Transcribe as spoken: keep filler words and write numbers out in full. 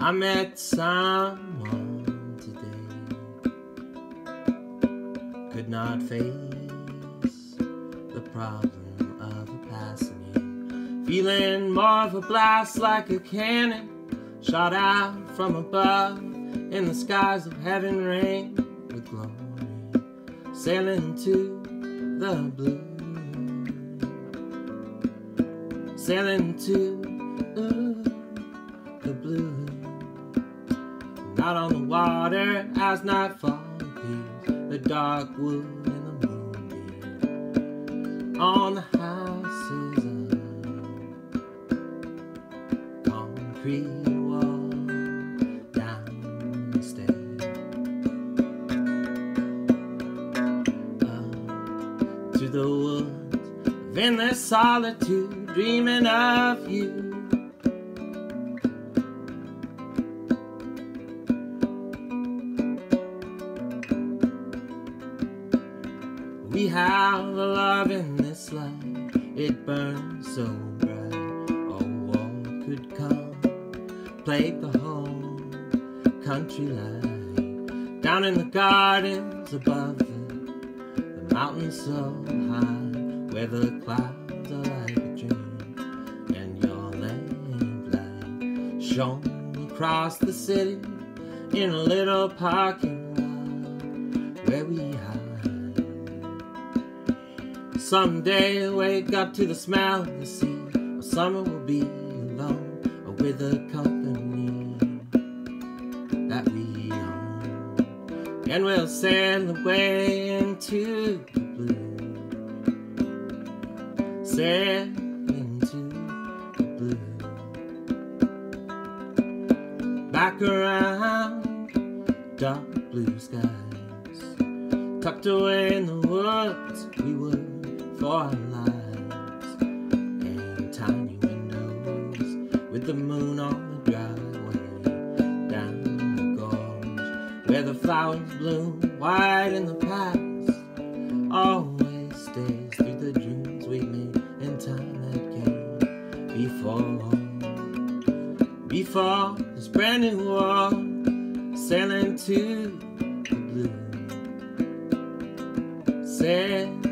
I met someone today, could not face the problem of a passing you, feeling more of a blast like a cannon shot out from above in the skies of heaven, rain with glory, sailing to the blue, sailing to uh, the blue. Out on the water as nightfall appears, the dark wood and the moonbeam on the houses of concrete wall down the stairs, up to the woods of endless solitude, dreaming of you. We have a love in this life, it burns so bright, a war could come, plague the whole country life. Down in the gardens above the, the mountains so high, where the clouds are like a dream, and your lamplight shone across the city in a little parking lot where we hide. Someday wake up to the smell of the sea, or summer will be alone, or with a company that we own, and we'll sail away into the blue, sail into the blue, back around dark blue skies, tucked away in the woods we would for our lives, and tiny windows with the moon on the driveway, down the gorge where the flowers bloom white in the past, always stays through the dreams we made in time that came before, before this brand new war, sailing to the blue, sailing